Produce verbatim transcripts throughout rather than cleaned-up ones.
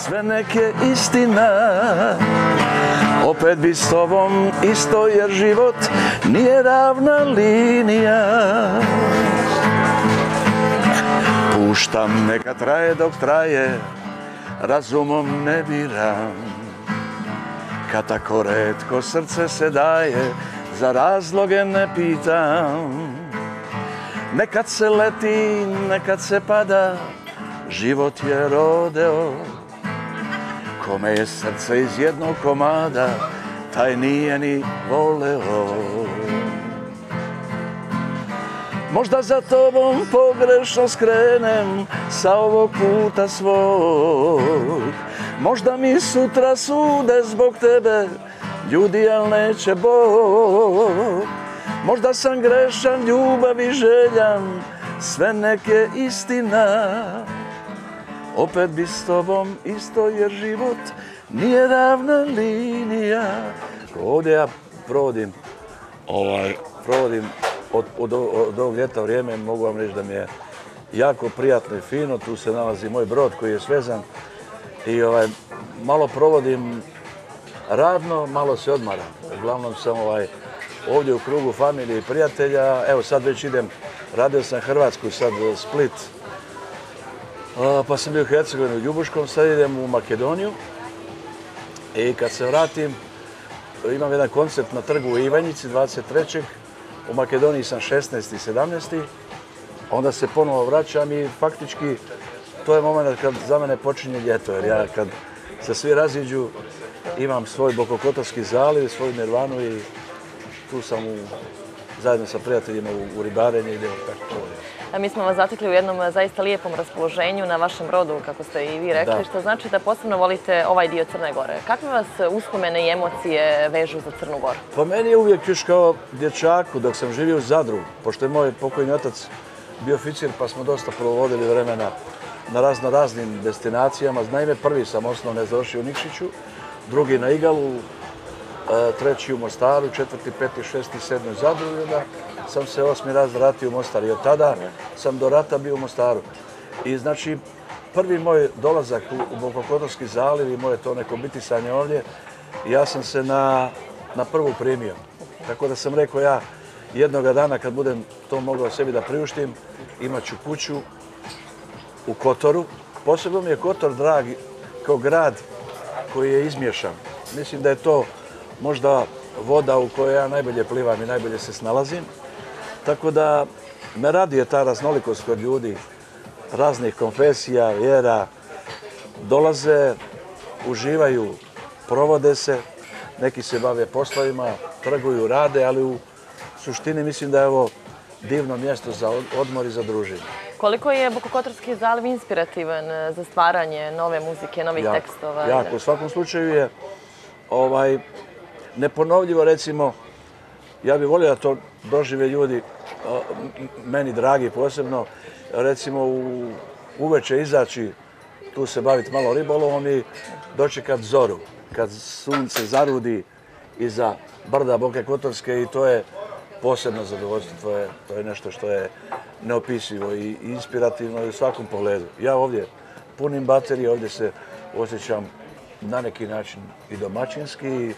sve nek je istina. Opet bi s tobom isto jer život nije ravna linija. Puštam neka traje dok traje, razumom ne biram. Kad tako retko srce se daje, za razloge ne pitam. Nekad se leti, nekad se pada, život je rodeo. Kome je srce iz jednog komada, taj nije ni voleo. Možda za tobom pogrešno skrenem sa ovog puta svog. Možda mi sutra sude zbog tebe ljudi, al neće Bog. Možda sam grešan, ljubav i željan, sve nek je istina. Opet bi s tobom isto jer život nije ravna linija. Ovdje ja provodim, ovaj, provodim od, od, od ovog ljeta vrijeme, mogu vam reći da mi je jako prijatno i fino. Tu se nalazi moj brod koji je svezan i ovaj, malo provodim radno, malo se odmaram. Uglavnom sam ovaj, ovdje u krugu familije i prijatelja. Evo sad već idem, radio sam Hrvatsku, sad Split, pa sam bio u Hercegovini u Ljubuškom, sad idem u Makedoniju i kad se vratim imam jedan koncert na trgu u Ivanjici dvadeset trećeg U Makedoniji sam šesnaesti i sedamnaesti Onda se ponovo vraćam i faktički to je moment kad za mene počinje ljeto, jer ja kad se svi raziđu imam svoj Bokokotorski zaliv, svoju Nirvanu i tu sam u, zajedno sa prijateljima u, u ribarenje idemo tako. Mi smo vas zatekli u jednom zaista lijepom raspoloženju na vašem brodu, kako ste i vi rekli, da. Što znači da posebno volite ovaj dio Crne Gore. Kakve vas uspomene i emocije vežu za Crnu Goru? Po meni je uvijek još kao dječaku dok sam živio u Zadru, pošto je moj pokojni otac bio oficir pa smo dosta provodili vremena na razno raznim destinacijama. Naime, prvi sam osnovne završio u Nikšiću, drugi na Igalu, treći u Mostaru, četvrti, peti, šesti, sedmi u Zadru i onda sam se osmi raz vratio u Mostar i od tada sam do rata bio u Mostaru. I znači, prvi moj dolazak u Bokokotorski zaliv i moje to neko bitisanje ovdje, ja sam se na, na prvu primio. Tako da sam rekao ja, jednoga dana kad budem to mogao sebi da priuštim, imat ću kuću u Kotoru. Posebno mi je Kotor drag kao grad koji je izmiješan. Mislim da je to možda voda u kojoj ja najbolje plivam i najbolje se snalazim. Tako da me raduje ta raznolikost kod ljudi, raznih konfesija, vjera. Dolaze, uživaju, provode se, neki se bave poslovima, trguju, rade, ali u suštini mislim da je ovo divno mjesto za odmor i za druženje. Koliko je Bokokotorski zaliv inspirativan za stvaranje nove muzike, novih jako, tekstova? Jako, u svakom slučaju je ovaj, neponovljivo, recimo, ja bih volio da to dožive ljudi, meni dragi posebno, recimo u uveče izaći, tu se baviti malo ribolovom i dočekat zoru, kad sunce zarudi iza brda Boke Kotorske i to je posebno zadovoljstvo, to je, to je nešto što je neopisivo i inspirativno u svakom pogledu. Ja ovdje punim baterije, ovdje se osjećam na neki način i domaćinski i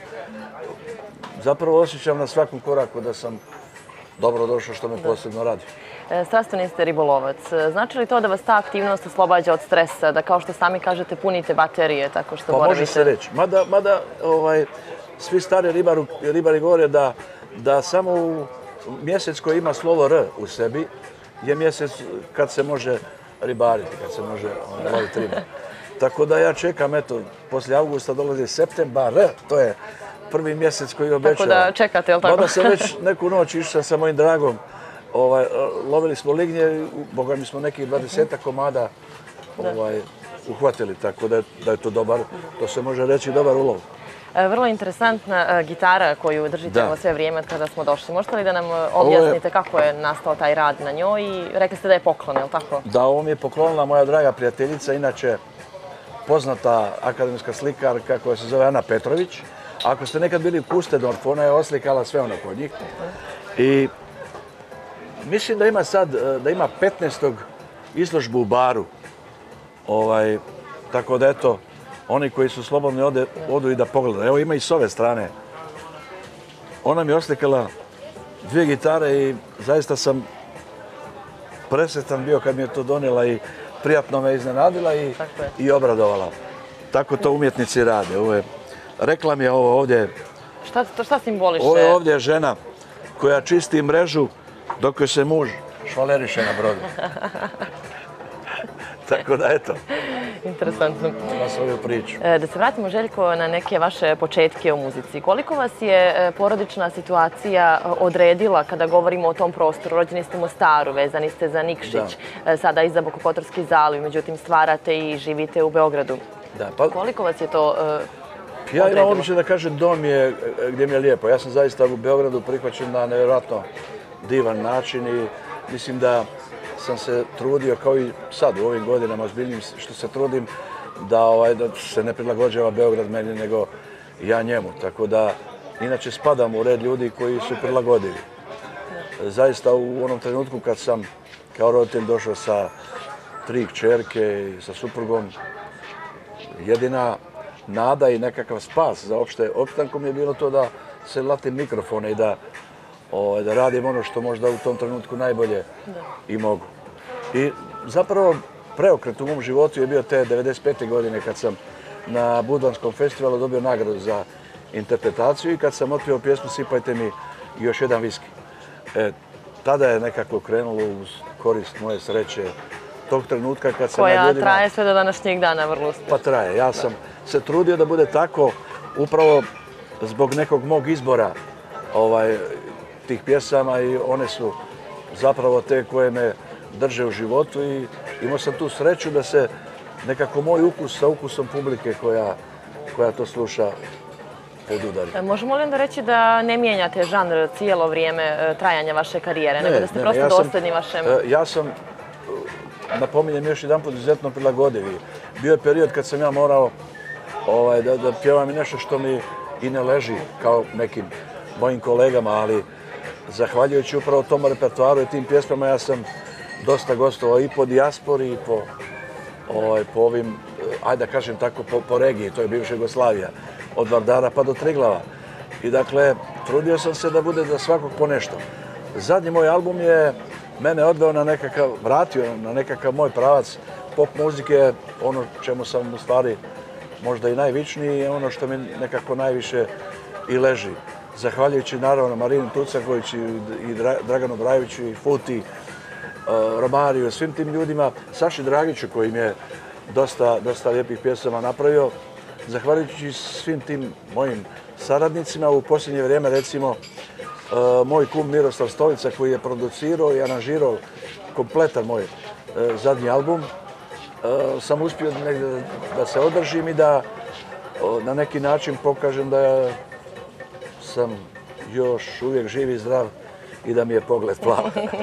zapravo osjećam na svakom koraku da sam dobro došao što me posebno radi. Strastveni ste ribolovac. Znači li to da vas ta aktivnost oslobađa od stresa, da kao što sami kažete punite baterije tako što boravite? Pa može se reći. Mada, mada ovaj, svi stari ribaru, ribari govore da, da samo u mjesec koji ima slovo R u sebi je mjesec kad se može ribariti, kad se može loviti ribu. Tako da ja čekam, eto, poslije avgusta dolazi septembar, to je prvi mjesec koji obećava. Tako da čekate, je li tako? Onda sam već neku noć išao sa mojim dragom, ovaj, lovili smo lignje, boga mi smo nekih dvadesetak komada ovaj, uhvatili, tako da je, da je to dobar, to se može reći dobar ulov. Vrlo interesantna gitara koju držite ovo sve vrijeme kada smo došli. Možete li da nam objasnite kako je nastao taj rad na njoj i rekli ste da je poklon, je li tako? Da, ovo mi je poklonila moja draga prijateljica, inače poznata akademska slikarka koja se zove Ana Petrović. Ako ste nekad bili u Kustendorfu, ona je oslikala sve ono kod njih. I mislim da ima sad, da ima petnaestu izložbu u Baru. Ovaj, tako da eto, oni koji su slobodni ode, odu i da pogledaju. Evo ima i s ove strane. Ona mi je oslikala dvije gitare i zaista sam presretan bio kad mi je to donijela i prijatno me iznenadila i, i obradovala. Tako to umjetnici rade. Ovo je, rekla mi je ovo ovdje. Šta, to šta simboliše? Ovo je ovdje žena koja čisti mrežu dok joj se muž švaleriše na brodu. Tako da, eto. Interesantno. Na svoju priču. Da se vratimo, Željko, na neke vaše početke u muzici. Koliko vas je porodična situacija odredila kada govorimo o tom prostoru? Rođeni ste u Mostaru, vezani ste za Nikšić, da. Sada i za Bokokotorski zaliv, međutim stvarate i živite u Beogradu. Da, pa... Koliko vas je to uh, Ja imam običaj da kažem dom je gdje mi je lijepo. Ja sam zaista u Beogradu prihvaćen na nevjerojatno divan način i mislim da sam se trudio, kao i sad u ovim godinama, ozbiljnim što se trudim, da, ovaj, da se ne prilagođava Beograd meni, nego ja njemu. Tako da, inače spadam u red ljudi koji su prilagodivi. Zaista u onom trenutku kad sam kao roditelj došao sa tri kćerke i sa suprugom, jedina nada i nekakav spas za opšte opstankom je bilo to da se latim mikrofone i da, o, da radim ono što možda u tom trenutku najbolje da. I mogu. I zapravo preokret u mom životu je bio te devedeset pete godine kad sam na Budvanskom festivalu dobio nagradu za interpretaciju i kad sam otpio pjesmu Sipajte mi još jedan viski. E, tada je nekako krenulo uz korist moje sreće tog trenutka kad sam... Koja ljudima, traje sve do današnjeg dana, vrlo uspješno. Pa traje. Ja sam da. se trudio da bude tako upravo zbog nekog mog izbora ovaj, tih pjesama i one su zapravo te koje me drže u životu i imao sam tu sreću da se nekako moj ukus sa ukusom publike koja, koja to sluša podudari. Možemo li onda reći da ne mijenjate žanr cijelo vrijeme trajanja vaše karijere, ne, nego da ste ne, prosto ja dosljedni vašem... Ja sam, napominjem još jedan put, izuzetno prilagodivi. Bio je period kad sam ja morao ovaj, da, da pjevam i nešto što mi i ne leži kao nekim mojim kolegama, ali zahvaljujući upravo tom repertoaru i tim pjesmama ja sam dosta gostovao i po dijaspori i po, ovaj, po ovim, ajde da kažem tako, po, po regiji, to je bivša Jugoslavija, od Vardara pa do Triglava. I dakle, trudio sam se da bude za svakog po nešto. Zadnji moj album je mene odveo na nekakav, vratio na nekakav moj pravac pop muzike, ono čemu sam u stvari možda i najvičniji i ono što mi nekako najviše i leži. Zahvaljujući naravno Marini Tucaković i Draganu Brajeviću i Futi, Romariju, svim tim ljudima, Saši Dragiću koji mi je dosta, dosta lijepih pjesama napravio. Zahvaljujući svim tim mojim saradnicima, u posljednje vrijeme recimo moj kum Miroslav Stolica koji je producirao i aranžirao kompletan moj zadnji album, sam uspio negdje da se održim i da na neki način pokažem da sam još uvijek živ i zdrav i da mi je pogled plav.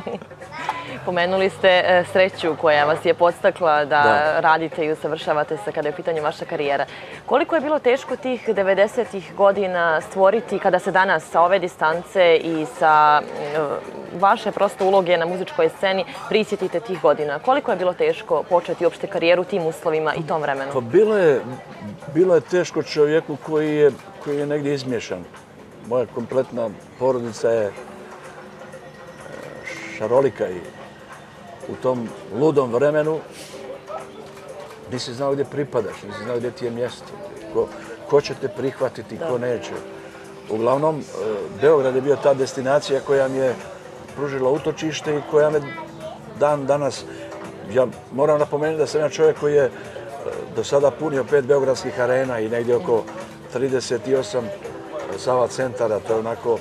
Pomenuli ste sreću koja vas je podstakla da, da radite i usavršavate se kada je u pitanju vaša karijera. Koliko je bilo teško tih devedesetih godina stvoriti kada se danas sa ove distance i sa vaše prosto uloge na muzičkoj sceni prisjetite tih godina? Koliko je bilo teško početi uopšte karijeru u tim uslovima i tom vremenu? Pa bilo je, bilo je teško čovjeku koji je, koji je negdje izmješan. Moja kompletna porodica je šarolika i u tom ludom vremenu nisi znao gdje pripadaš, nisi znao gdje ti je mjesto, ko, ko će te prihvatiti, ko neće. Uglavnom, Beograd je bio ta destinacija koja mi je pružila utočište i koja me dan danas, ja moram napomenuti da sam ja čovjek koji je do sada punio pet beogradskih arena i negdje oko trideset osam Sava centara, to je onako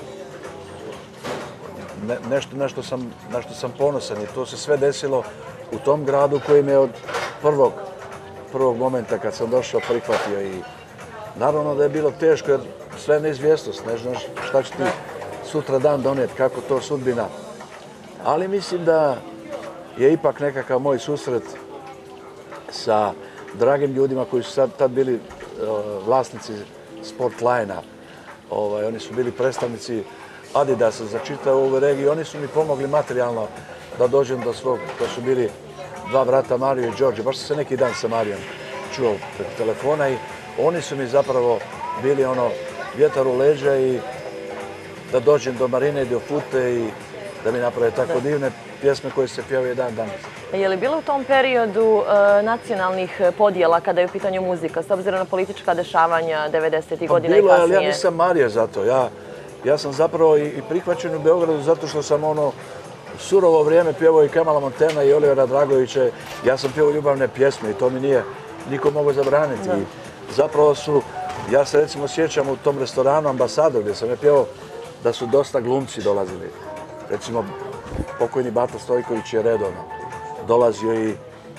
Ne, nešto na što sam, na što sam ponosan i to se sve desilo u tom gradu koji me od prvog, prvog momenta kad sam došao prihvatio i naravno da je bilo teško jer sve je neizvjesnost, ne znaš šta će ti sutra dan donijeti, kako to sudbina. Ali mislim da je ipak nekakav moj susret sa dragim ljudima koji su sad tad bili uh, vlasnici Sportline-a. Ovaj, oni su bili predstavnici Adidasa za čitavu ovu regiju. Oni su mi pomogli materijalno da dođem do svog. To su bili dva brata, Mario i Đorđe. Baš sam se neki dan sa Marijom čuo preko telefona i oni su mi zapravo bili ono vjetar u leđa i da dođem do Marine i do Fute i da mi naprave tako divne pjesme koje se pjevaju dan danas. Je li bilo u tom periodu nacionalnih podjela kada je u pitanju muzika, s obzirom na politička dešavanja devedesetih godina i kasnije? Bilo je, ali ja nisam mario za to. Ja sam zapravo i prihvaćen u Beogradu zato što sam ono surovo vrijeme pjevao i Kemala Montana i Olivera Dragovića. Ja sam pjevao ljubavne pjesme i to mi nije niko mogao zabraniti. Zapravo su, ja se recimo sjećam u tom restoranu Ambasador gdje sam je pjevao da su dosta glumci dolazili. Recimo, pokojni Bata Stojković je redovno dolazio i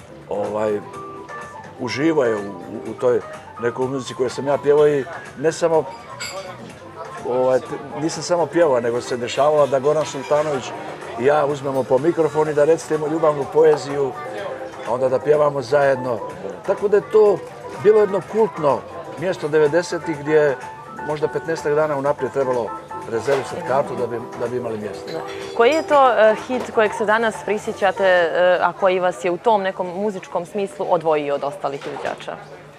uživao je u toj nekoj muzici koju sam ja pjevao i ne samo, nisam samo pjevao, nego se dešavalo da Goran Sultanović i ja uzmemo po mikrofon i da recitimo ljubavnu poeziju, a onda da pjevamo zajedno. Tako da je to bilo jedno kultno mjesto devedesetih gdje je možda petnaestak dana unaprijed trebalo rezervisati kartu da bi imali mjesto. Koji je to hit kojeg se danas prisjećate, a koji vas je u tom nekom muzičkom smislu odvojio od ostalih izvođača?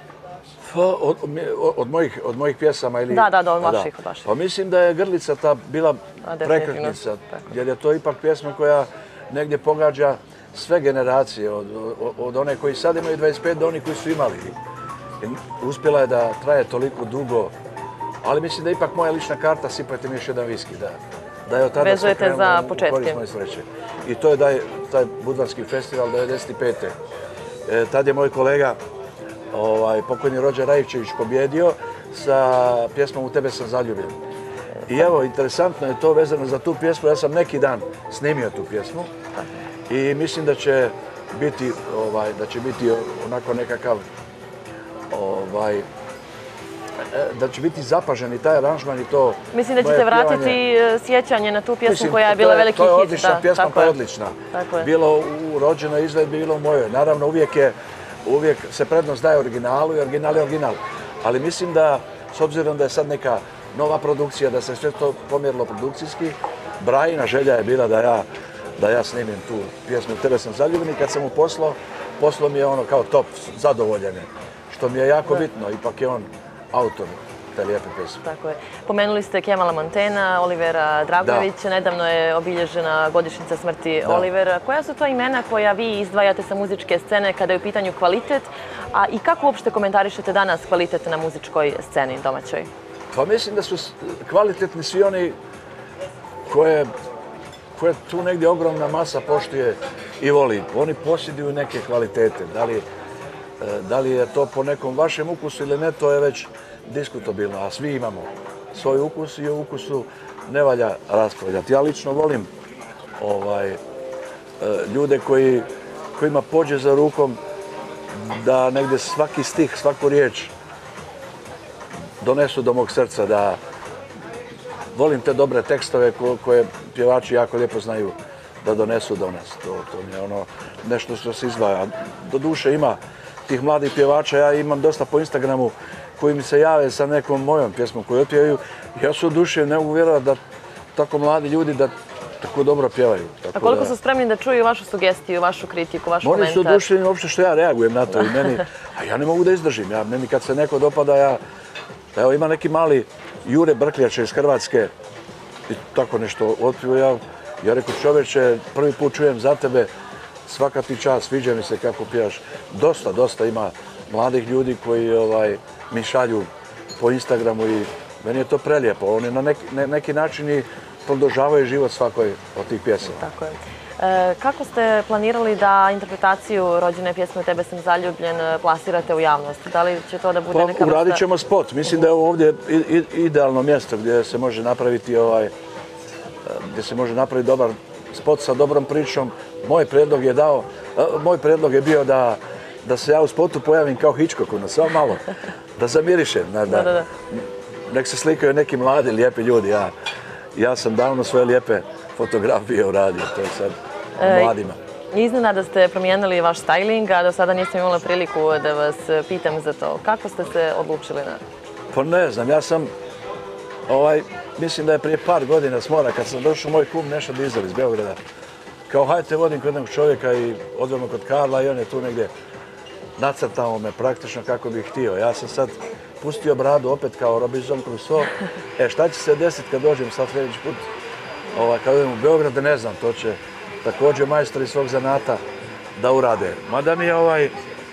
Od mojih pjesama ili... Da, da, od vaših. Pa mislim da je Grlica ta bila prekretnica, jer je to ipak pjesma koja negdje pogađa sve generacije, od one koji sad imaju dvadeset pet do onih koji su imali. Uspjela je da traje toliko dugo, ali mislim da je ipak moja lična karta sipajte mi još jedan viski, da je od tada sve krenulo u korist moje sreće. I to je taj Budvanski festival devedeset pete. Tad je moj kolega, pokojni Rođer Rajčević, pobjedio sa pjesmom U tebe sam zaljubljen. I evo, interesantno je to vezano za tu pjesmu, ja sam neki dan snimio tu pjesmu i mislim da će biti, da će biti onako nekakav, da će biti zapažen i taj aranžman i to... Mislim da ćete vratiti sjećanje na tu pjesmu koja je bila veliki hit. To je odlična pjesma, pa je odlična. Bilo u rođenoj izvedbi, bilo u mojoj. Naravno, uvijek se prednost daje originalu i original je original. Ali mislim da, s obzirom da je sad neka nova produkcija, da se sve to pomjerilo produkcijski, Brajina želja je bila da ja snimim tu pjesmu U tebe sam zaljubljen i kad sam mu poslao, poslao mi je ono kao top, zadovoljan je. Što mi je jako bitno, ipak je on autor te lijepe pjesme. Tako je. Pomenuli ste Kemala Montana, Olivera Dragovića, nedavno je obilježena godišnjica smrti Olivera. Koja su to imena koja vi izdvajate sa muzičke scene kada je u pitanju kvalitet, a i kako uopšte komentarišete danas kvalitet na muzičkoj sceni domaćoj? Pa mislim da su kvalitetni svi oni koje tu negdje ogromna masa poštuje i voli. Oni posjeduju neke kvalitete. Da li je to po nekom vašem ukusu ili ne, to je već diskutabilno, a svi imamo svoj ukus i o ukusu ne valja raspravljati. Ja lično volim ljude kojima pođe za rukom da negdje svaki stih, svaku riječ donesu do mog srca, da volim te dobre tekstove koje pjevači jako lijepo znaju da donesu do nas. To mi je ono nešto što se izdvaja. Do duše ima tih mladih pjevača, ja imam dosta po Instagramu koji mi se jave sa nekom mojom pjesmom koju otpjevaju. Ja se od duše ne mogu vjerovati da tako mladi ljudi da tako dobro pjevaju. A koliko su spremni da čuju vašu sugestiju, vašu kritiku, vaš komentar? Oni su oduševljeni uopšte što ja reagujem na to i meni, a ja ne mogu da izdržim. Meni kad se neko dopada, ja, evo ima neki mali Jure Brkljača iz Hrvatske i tako nešto otpjeva. Ja rekao, čoveče, prvi put čujem za tebe, svaka ti čast, sviđa mi se kako pjevaš. Dosta, dosta ima mladih ljudi koji mi šalju po Instagramu i meni je to prelijepo. Oni na neki način i produžavaju život svakoj od tih pjesama. Tako je. Kako ste planirali da interpretaciju rođene pjesme U tebe sam zaljubljen plasirate u javnost? Da li će to da bude neka vrsta... Uradit ćemo spot. Mislim da je ovo ovdje idealno mjesto gdje se može napraviti gdje se može napraviti dobar spot sa dobrom pričom. Moj predlog je dao, moj predlog je bio da da se ja u spotu pojavim kao Hitchcock, ono, samo malo, da zamirišem, da nek se slikaju neki mladi, lijepi ljudi. Ja sam davno svoje lijepe fotografije uradio, to je sad mladima. Iznenada ste promijenili vaš styling, a do sada nisam imala priliku da vas pitam za to. Kako ste se odlučili na to? Pa ne znam, ja sam, mislim da je prije par godina s mora, kad sam došao moj kum Neša Dizel iz Beograda, kao hajte vodim kod jednog čovjeka i odvemo kod Karla i on je tu negdje nacrtao me praktično kako bih htio. Ja sam sad pustio bradu opet kao Robinson Crusoe. E, šta će se desiti kad dođem sad sljedeći put? Ovaj, kad idem u Beograd, ne znam, to će također majstori svog zanata da urade. Mada mi je ovaj,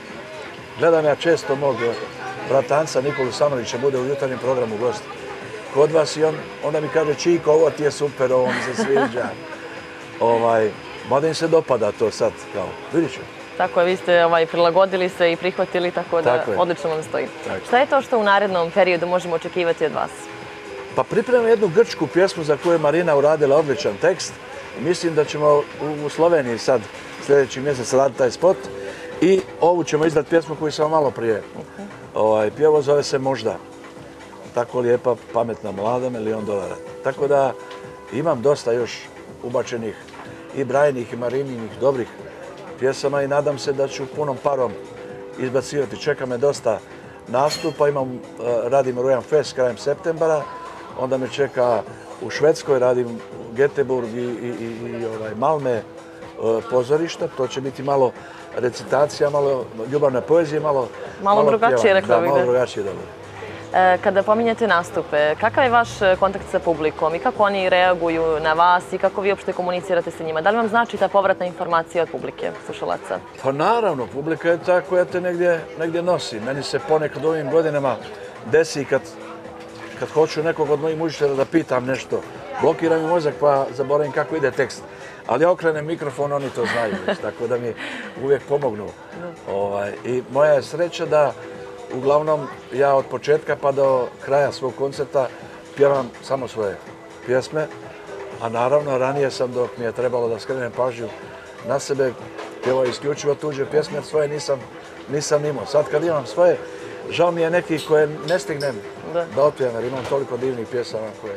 gledam ja često mog bratanca Nikolu Samanića, bude u jutarnjem programu gost kod vas i on, onda mi kaže, Čiko, ovo ti je super, ovo mi se sviđa. Ovaj, mada im se dopada to sad, kao, vidit ću. Tako je, vi ste ovaj, prilagodili se i prihvatili, tako da Tako je. odlično vam stoji. Tako. Šta je to što u narednom periodu možemo očekivati od vas? Pa pripremam jednu grčku pjesmu za koju je Marina uradila odličan tekst. Mislim da ćemo u, u Sloveniji sad sljedeći mjesec raditi taj spot. I ovu ćemo izdati pjesmu koju sam malo prije ovaj, pjevo, zove se Možda. Tako lijepa, pametna, mlada, milion dolara. Tako da imam dosta još ubačenih i Brajinih i Marininih dobrih pjesama i nadam se da ću punom parom izbacivati. Čeka me dosta nastupa, imam, radim Rujan Fest krajem septembra, onda me čeka u Švedskoj, radim Göteborg i, i, i, i ovaj, Malme pozorišta, to će biti malo recitacija, malo ljubavne poezije, malo Malo, malo drugačije, rekla bih. Da, malo drugačije, dobro. Kada pominjete nastupe, kakav je vaš kontakt sa publikom i kako oni reaguju na vas i kako vi uopšte komunicirate sa njima? Da li vam znači ta povratna informacija od publike, slušalaca? Pa naravno, publika je ta koja te negdje, negdje nosi. Meni se ponekad u ovim godinama desi kad, kad hoću nekog od mojih muzičara da pitam nešto. Blokiram mi mozak pa zaboravim kako ide tekst. Ali ja okrenem mikrofon, oni to znaju već, tako da mi uvijek pomognu. Ovaj, I moja je sreća da uglavnom ja od početka pa do kraja svog koncerta pjevam samo svoje pjesme, a naravno ranije sam dok mi je trebalo da skrenem pažnju na sebe pjevao isključivo tuđe pjesme jer svoje nisam, nisam imao. Sad kad imam svoje, žao mi je nekih koje ne stignem da, da otpjevam jer imam toliko divnih pjesama koje,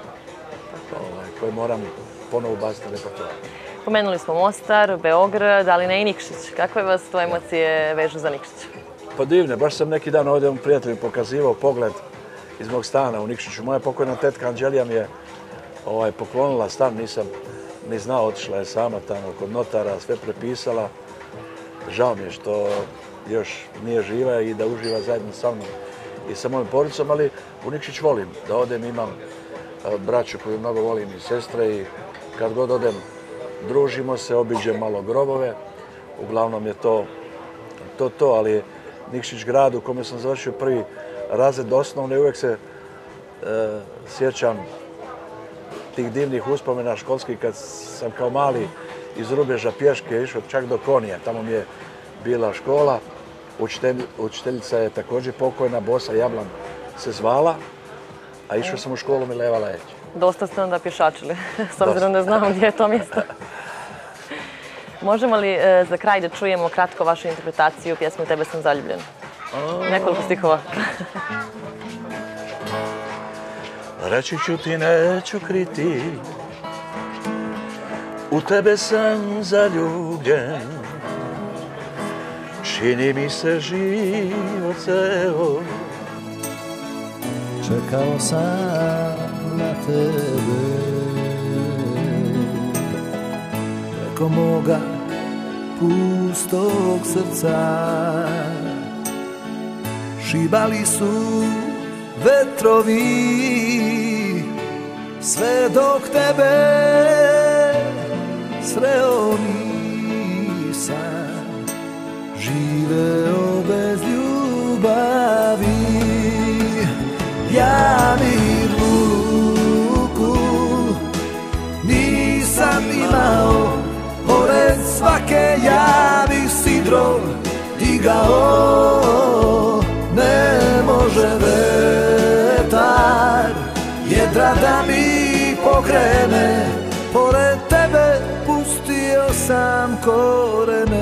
ovaj, koje moram ponovo baciti na repertoar. Pomenuli smo Mostar, Beograd, ali ne i Nikšić. Kakve vas to emocije vežu za Nikšić? Pa divne, baš sam neki dan ovdje prijatelju pokazivao pogled iz mog stana u Nikšiću. Moja pokojna tetka Anđelija mi je ovaj, poklonila stan, nisam ni znao, otišla je sama tamo kod notara, sve prepisala. Žao mi je što još nije živa i da uživa zajedno sa mnom i sa mojim porodicom, ali u Nikšić volim da odem, imam braću koju mnogo volim i sestre i kad god odem družimo se, obiđem malo grobove. Uglavnom je to to, to ali Nikšić grad u kome sam završio prvi razred osnovne i uvijek se e, sjećam tih divnih uspomena školskih kad sam kao mali iz Rubeža pješke išao čak do Konije. Tamo mi je bila škola. Učitelj, učiteljica je također pokojna, Bosa Jablan se zvala, a išao sam u školu Mileva Leć. Dosta ste onda pješačili, s obzirom da znamo gdje je to mjesto. Možemo li e, za kraj da čujemo kratko vašu interpretaciju pjesmu Tebe sam zaljubljen? Nekoliko stihova. Reći ću ti, neću kriti, u tebe sam zaljubljen. Čini mi se život ceo. Čekao sam na tebe, preko moga pustog srca. Šibali su vetrovi, sve dok tebe sreo nisam, živeo bez ljubavi. Ja ni ruku nisam imao, pored svake ja bih sidro digao. Ne može vetar jedra da mi pokrene, pored tebe pustio sam korene.